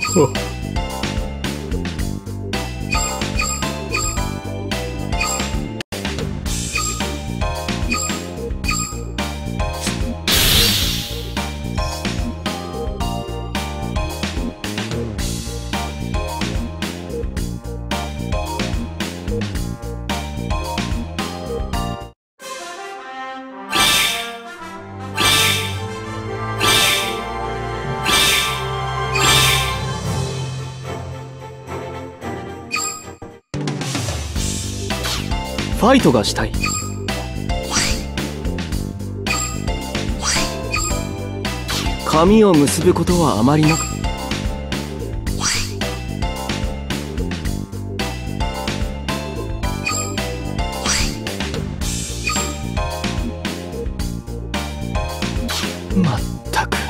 ファイトがしたい。髪を結ぶことはあまりなく。まったく。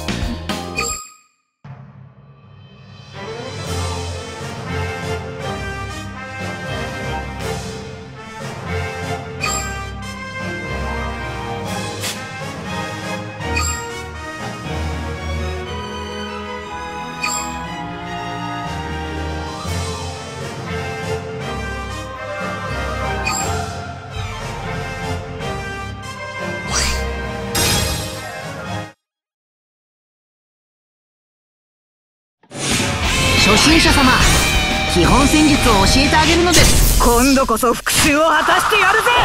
初心者様、基本戦術を教えてあげるのです。 今度こそ復讐を果たしてやるぜ。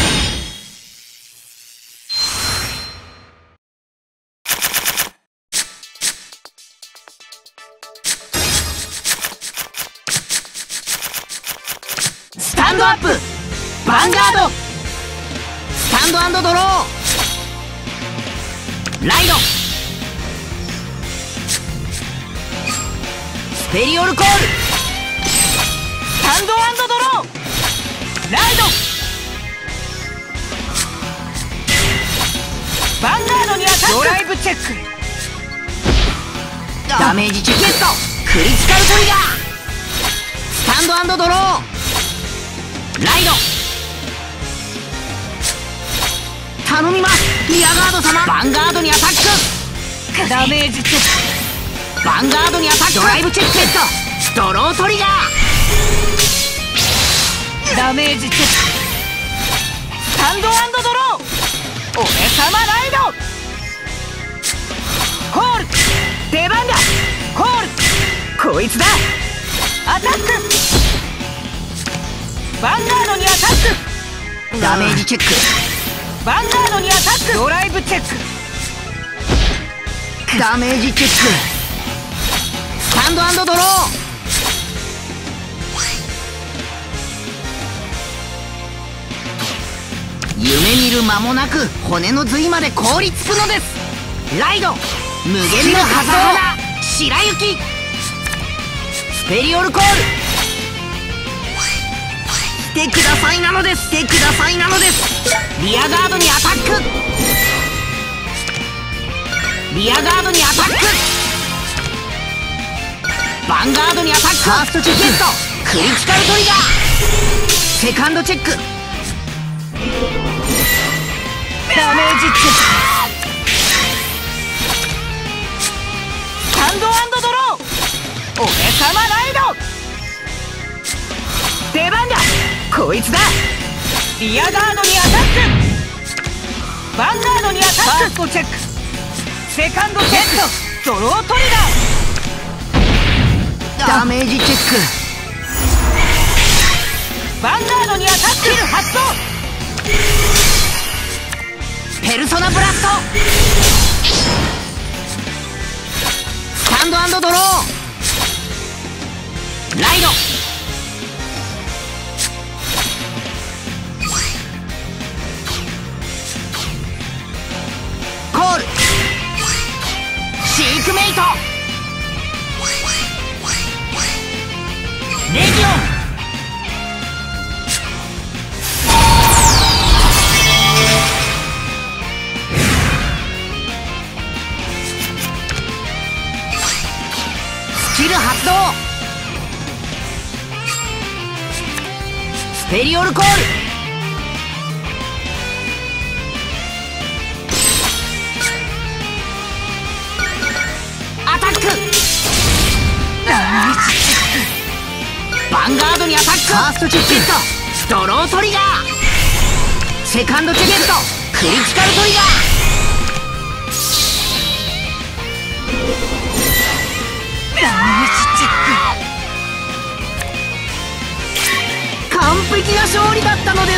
スタンドアップ、ヴァンガード、スタンド&ドロー、ライド、スペリオルコール、 スタンド&ドロー、ライド、ヴァンガードにアタック、ドライブチェック、 ダメージチェック、クリティカルトリガー、スタンド&ドロー、ライド、頼みます。リアガード様、ヴァンガードにアタック、 ダメージチェック、 ヴァンガードにアタック、ドライブチェック、ドロートリガー、 ダメージチェック、スタンド&ドロー、俺様ライド、コール、出番だ、コール、こいつだ、アタック、ヴァンガードにアタック、 ダメージチェック、 ヴァンガードにアタック、ドライブチェック、 ダメージチェック、スタンド&ドロー、夢見る間もなく骨の髄まで凍りつくのです。ライド、無限のハザード、白雪、スペリオルコール、来てくださいなのです。来てくださいなのです。リアガードにアタック、リアガードにアタック、ヴァンガードにアタック、ファーストチェック、クリティカルトリガー、セカンドチェック、 ダメージチェック、スタンド&ドロー、俺様ライド、出番だ、こいつだ、リアガードにアタック、ヴァンガードにアタック、ファーストチェック、セカンドチェック、ドロートリガー、 ダメージチェック、 ヴァンガードにアタック、スキル発動、 ペルソナブラスト、スタンド&ドロー、ライド、コール、シークメイト、レギオン、スキル発動、スペリオルコール、アタック、 ヴァンガードにアタック。ファーストチェック。ドロートリガー。セカンドチェック。クリティカルトリガー。 ダメージチェック。 完璧な勝利だったのです。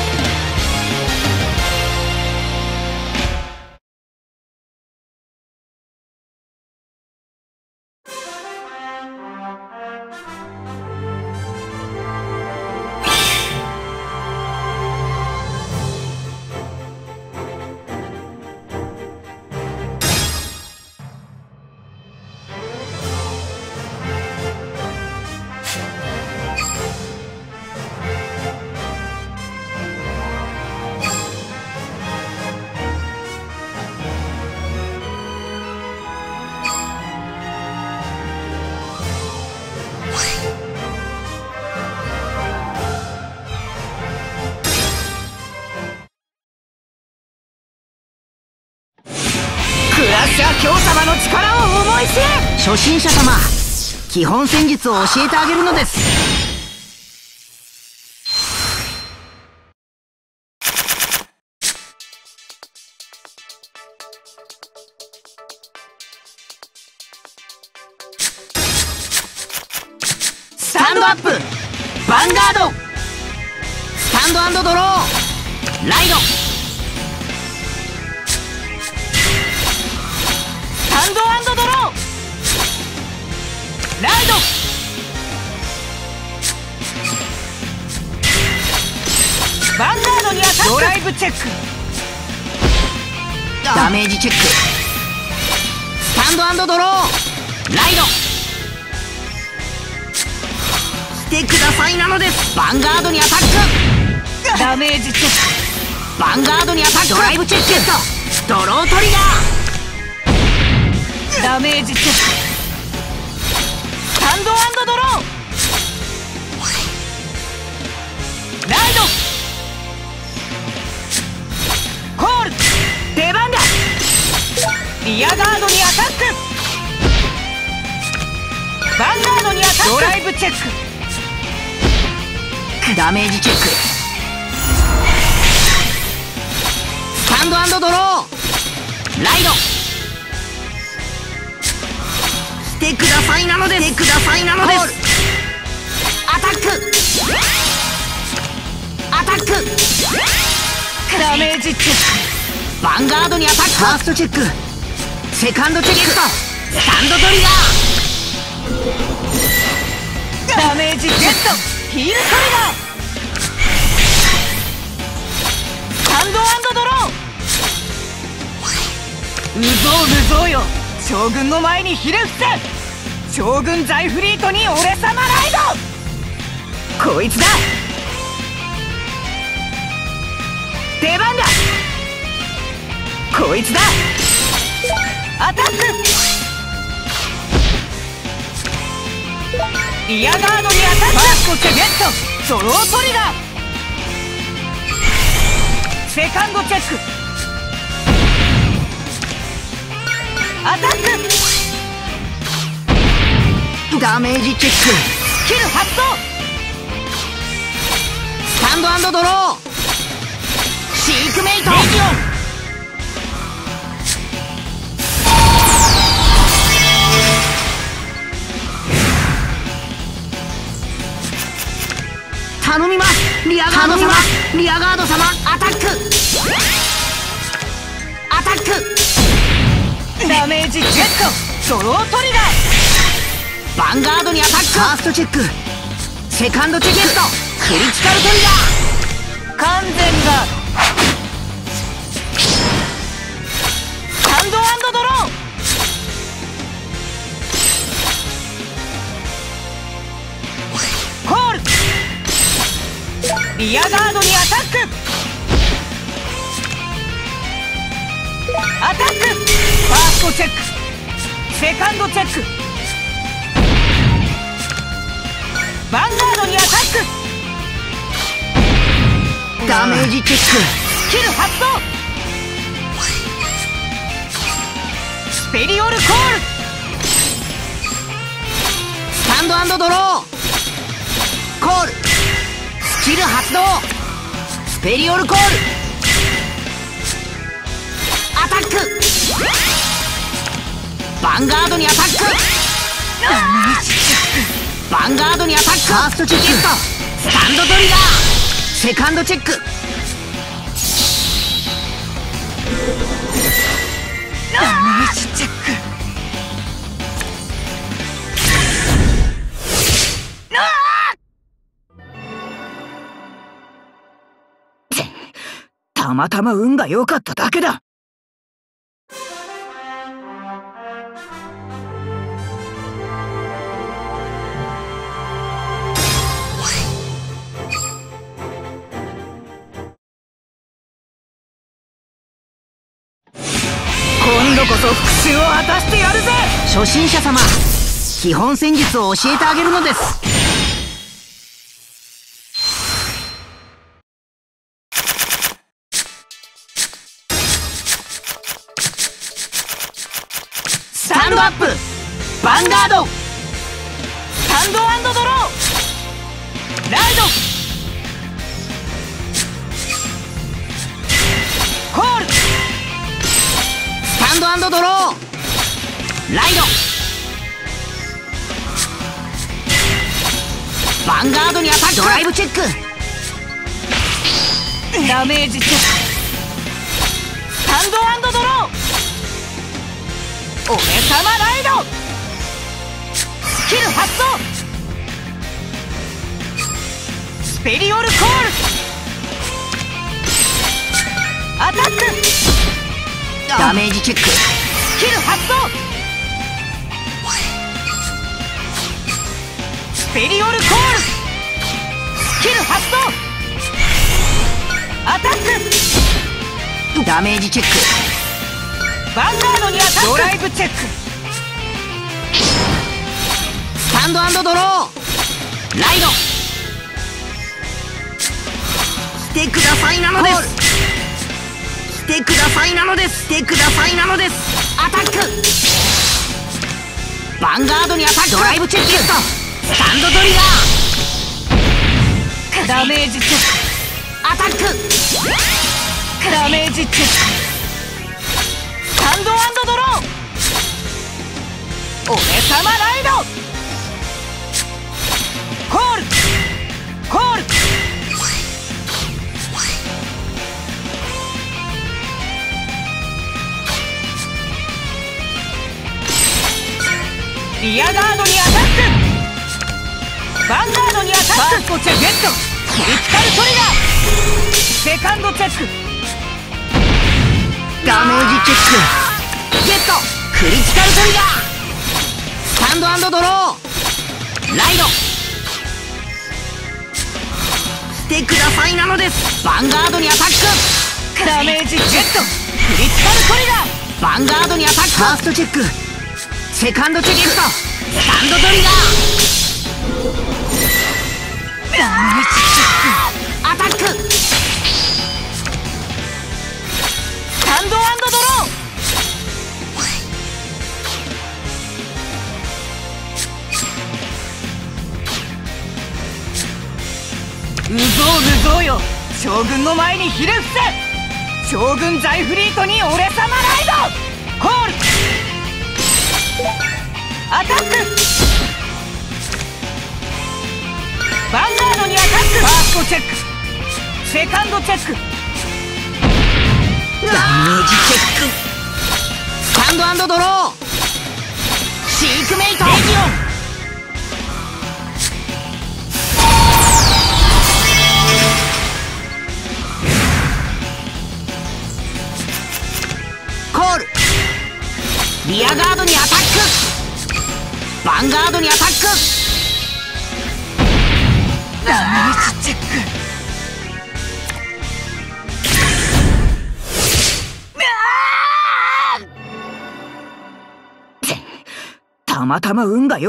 クラッシャー教様の力を思い知れ。 初心者様、基本戦術を教えてあげるのです。スタンドアップ、ヴァンガード、スタンド&ドロー、ライド、 スタンド&ドロー、ライド、ヴァンガードにアタック。ドライブチェック。 ダメージチェック。スタンド&ドロー、ライド、来てくださいなのです。ヴァンガードにアタック。 ダメージチェック。 ヴァンガードにアタック。ドライブチェック。ドロートリガー。 ダメージチェック。スタンド&ドロー、ライド、コール、出番だ。リアガードにアタック。ヴァンガードにアタック。ドライブチェック。 ダメージチェック。スタンド&ドロー、ライド、来てくださいなのです。来てくださいなのです。アタック、アタック。 ダメージチェック。 ヴァンガードにアタック。ファーストチェック、セカンドチェック、スタンドトリガー。 ダメージゲット。ヒールトリガー。スタンド&ドロー。うぞうむぞうよ、将軍の前にひれ伏せ。将軍ザイフリートに俺様ライド。こいつだ。出番だ。こいつだ。アタック。リアガードにアタック。ファーストチェック。ドロートリガー。セカンドチェック。アタック。 ダメージチェック。 スキル発動。 スタンド&ドロー、シークメイト。レジオン。頼みます。リアガード様、リアガード様、アタック、アタック。 ダメージジェット。ドロートリガー。 ヴァンガードにアタック。ファーストチェック、セカンドチェック、クリティカルトリガー。 完全だ。スタンド&ドロー。コール。リアガードにアタック。アタック。ファーストチェック、セカンドチェック。ヴァンガードにアタック。 ダメージチェック。 スキル発動。スペリオルコール。 スタンタンドドロー。コール。スキル発動。スペリオルコール。アタック。ヴァンガードにアタック。ヴァンガードにアタック。ファーストチェック。スタンドトリガー。セカンドチェック。 ダメージチェック。たまたま運が良かっただけだ。今度こそ復讐を果たしてやるぜ。 初心者様、基本戦術を教えてあげるのです。スタンドアップ。ヴァンガード。 スタンド&ドロー。ライド。コール。 スタンド&ドロー。ライド。ヴァンガードにアタック。ドライブチェック。 ダメージチェック。スタンド&ドロー。俺様ライド。スキル発動。スペリオルコール。アタック。 ダメージチェック。 スキル発動。スペリオルコール。スキル発動。アタック。 ダメージチェック。 ヴァンガードにアタック。ドライブチェック。 スタンド&ドロー。ライド。来てくださいなのです。来てくださいなのです。来てくださいなのです。アタック。ヴァンガードにアタック。ドライブチェック。スタンドトリガー。 ダメージチェック。 アタック。 ダメージチェック。スタンド&ドロー。俺様ライド。コール。コール。リアガードにアタック。ヴァンガードにアタック。ファーストチェック。ゲット。クリティカルトリガー。セカンドチェック。 ダメージチェック。ゲット。クリティカルトリガー。スタンド&ドロー。ライド。来てくださいなのです。ヴァンガードにアタック。 ダメージゲット。クリティカルトリガー。 ヴァンガードにアタック。ファーストチェック。セカンドチェック。スタンドトリガー。 ダメージチェック。 アタック。 スタンド&ドロー。うぞうむぞうよ。将軍の前にひれ伏せ。将軍ザイフリートに俺様ライド。コール。アタック。ヴァンガードにアタック。ファーストチェック。セカンドチェック。 ダメージチェック。スタンド&ドロー。シークメイト。レジオン。コール。リアガードにアタック。ヴァンガードにアタック。 ダメージチェック。たまたま運がよ。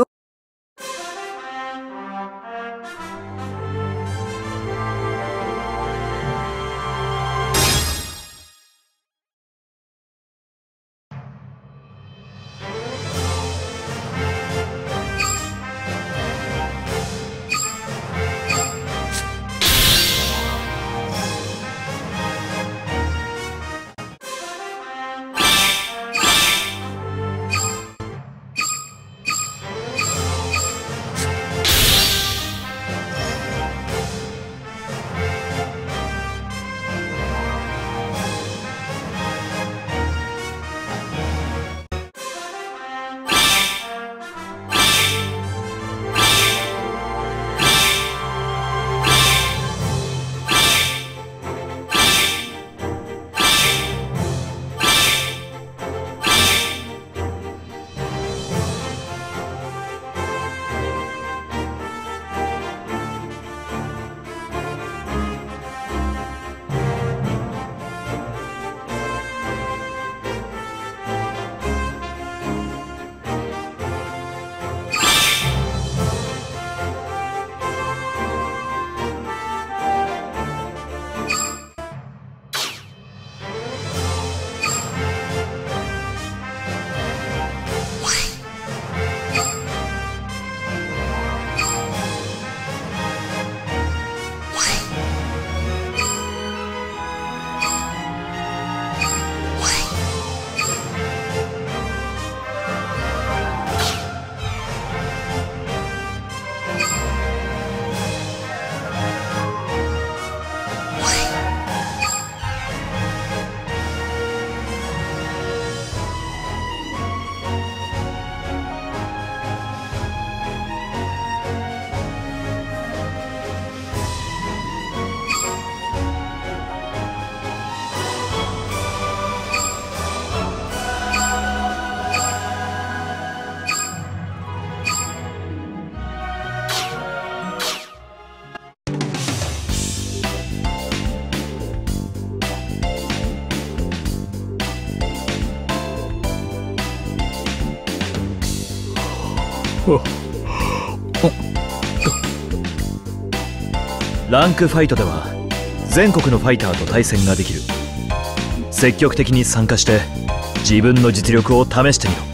ランクファイトでは全国のファイターと対戦ができる。積極的に参加して自分の実力を試してみろ。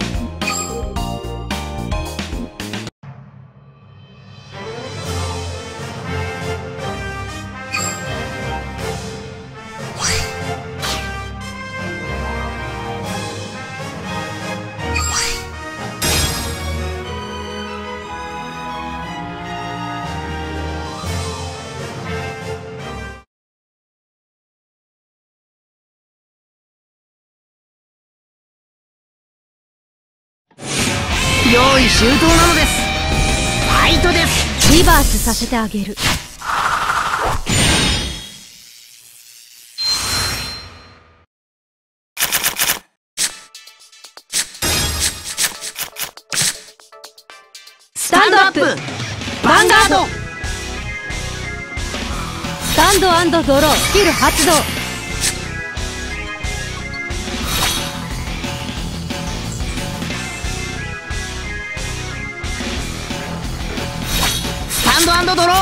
用意周到なのです。ファイトです。 リバースさせてあげる。 スタンドアップヴァンガード。 スタンド&ドロースキル発動。 スタンド&ドロー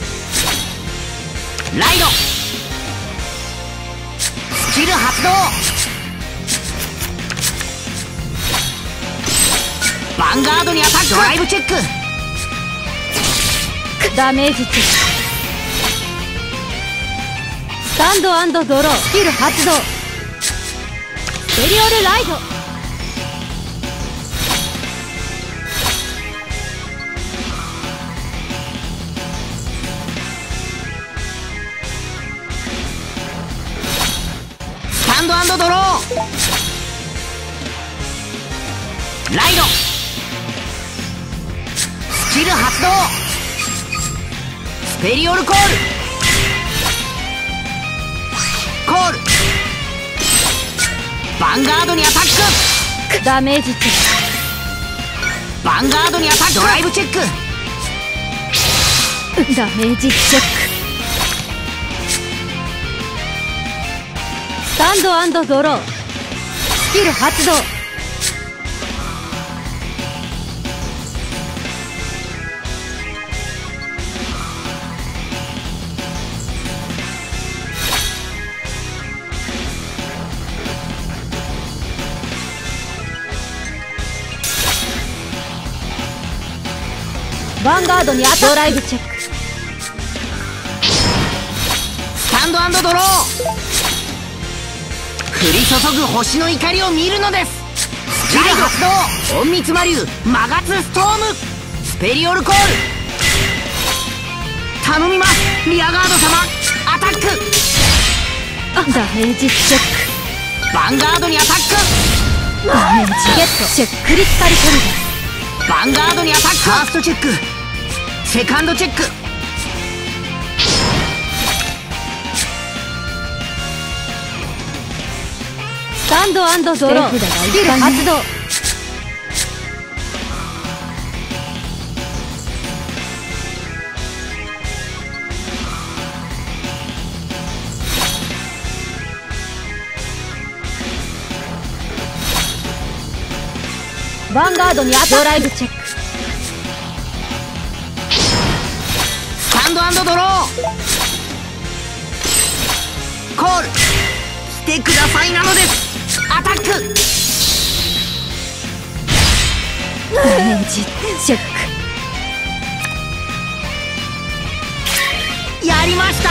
ライド。スキル発動。ヴァンガードにアタック。ドライブチェック。 ダメージチェック。スタンド&ドロースキル発動。スペリオルライド。 スタンド&ドローライド。スキル発動。スペリオルコール。コール。ヴァンガードにアタック。 ダメージチェッヴァンガードにアタック。ドライブチェック。 ク。ダメージチェック。スタンド&ドロースキル発動。ヴァンガードにアタック。ドライブチェック。 スタンド&ドロー降り注ぐ星の怒りを見るのです。スキル発動。隠密魔竜マガツストーム。スペリオルコール。頼みます、リアガード様。アタック。 ダメージチェック。 ヴァンガードにアタック。 ダメージゲット。チェック。クリティカルトリガー。 ヴァンガードにアタック。ファーストチェック。セカンドチェック。 スタンド&ドロースキル発動。ヴァンガードにアタック。ドライブチェック。 スタンド&ドローコール。来てくださいなのです。アタック。 ダメージチェック。 やりました。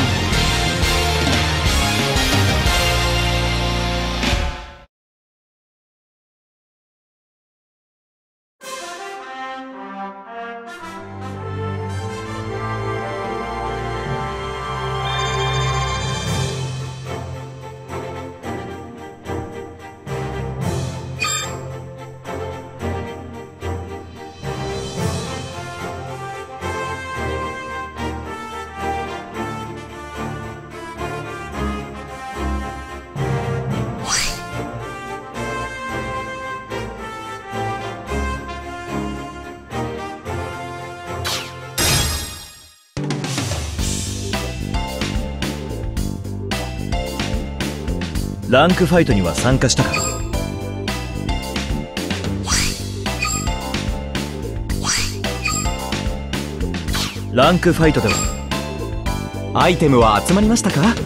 ランクファイトには参加したか？ ランクファイトではアイテムは集まりましたか？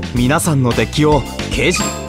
皆さんのデッキを掲示。